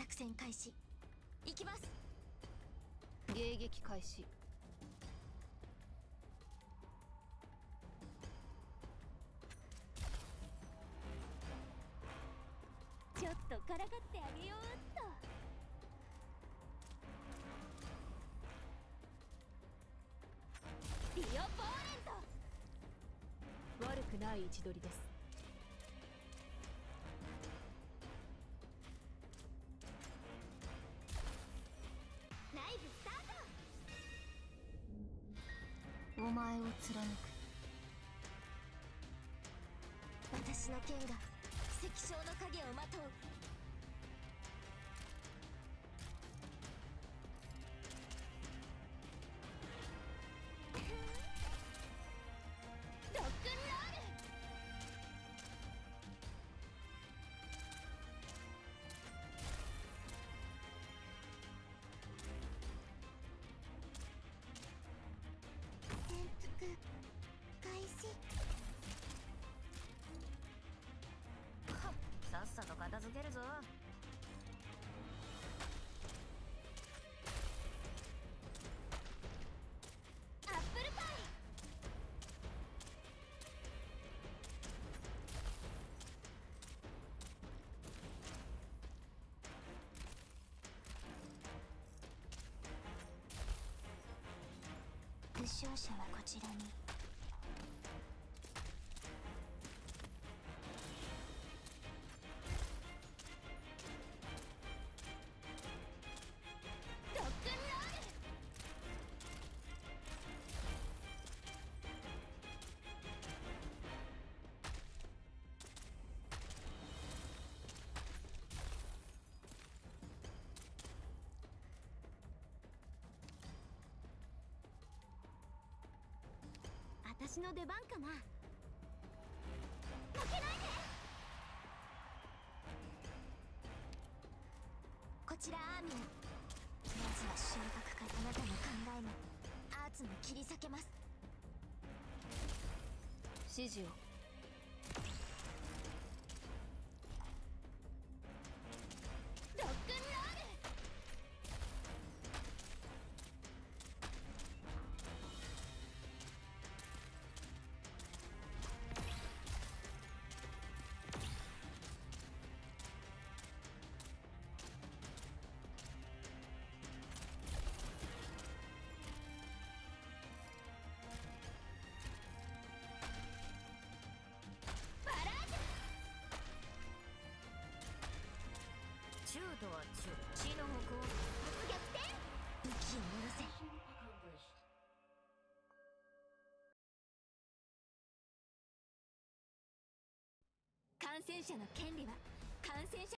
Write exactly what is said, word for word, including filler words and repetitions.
作戦開始。行きます。 迎撃開始。 ちょっとからかってあげようっと。リオ・ボーレント。 悪くない位置取りです。 ライブスタート。 お前を貫く。 私の剣が石章の影をまとう。ロックンロール。潜伏開始。 さっさと片付けるぞ。 アップルパイ。負傷者はこちらに。私の出番かな。負けないで。こちらアーミン。まずは収穫からあなたの考えもアーツも切り裂けます。 指示を。 ロックンロール。 中とは中、地の北欧。 逆転。武器を下ろせ。感染者の権利は感染者